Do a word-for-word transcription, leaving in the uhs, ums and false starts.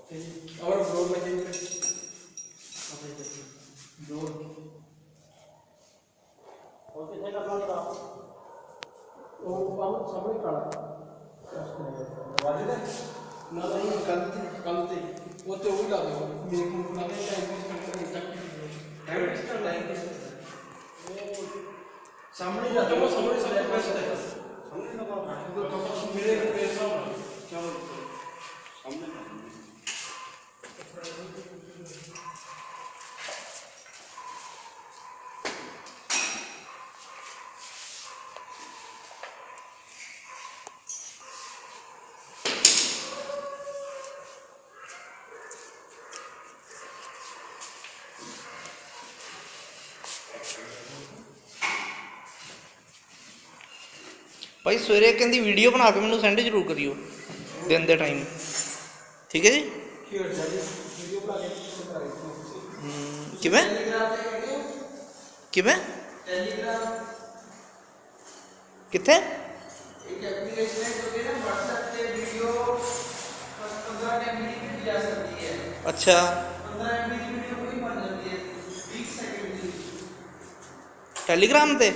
और फ्लोर में चाहिए फ्लोर और कितने का प्लान था वो काम सामने काला वाले ना नहीं कल कल थे वो तो वही ला दो मेरे को ना नहीं टाइम वेस्ट करके टाइम वेस्ट कर टाइम वेस्ट सामने जाते हो सामने सामने बेस्ट है सामने ना तो कब मेरे पैसा क्या सामने भाई सवेरे कहती वीडियो बना के मैंने सेंड जरूर करियो दिन के टाइम ठीक है जी किमें किमें कितने अच्छा टेलीग्राम ते